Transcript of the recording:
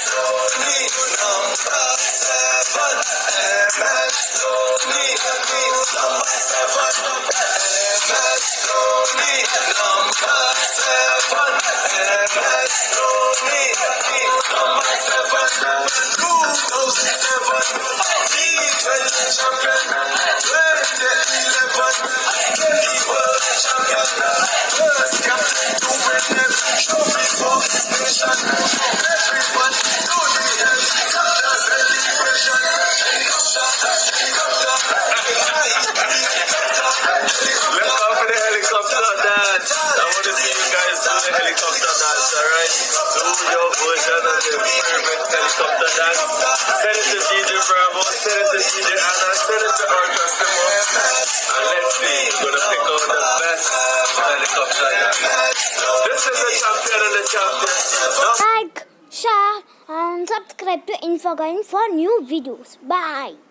Helicopter dance, alright? Do your version of the perfect helicopter dance. Send it to DJ Bravo, send it to DJ Anna, send it to our customer. And let's see, we're gonna pick out the best helicopter dance. This is the champion and the champion. Like, share and subscribe to Infograin for new videos. Bye.